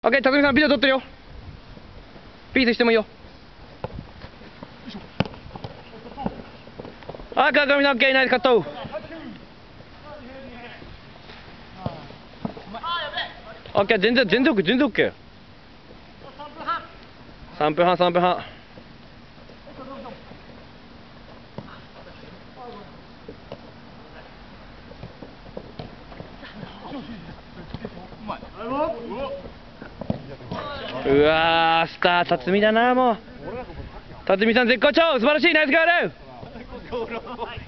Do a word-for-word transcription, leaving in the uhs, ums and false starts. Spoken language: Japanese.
オッケー、辰巳さんビデオ撮ってるよ。ピースしてもいいよ。あ、川上さん、オッケー、ナイスカット。オッケー、全然全然オッケー、全然オッケー。さんぷんはん、さんぷんはん。うわー、スター辰巳だな、もう。辰巳さん絶好調、素晴らしい、ナイスゴール。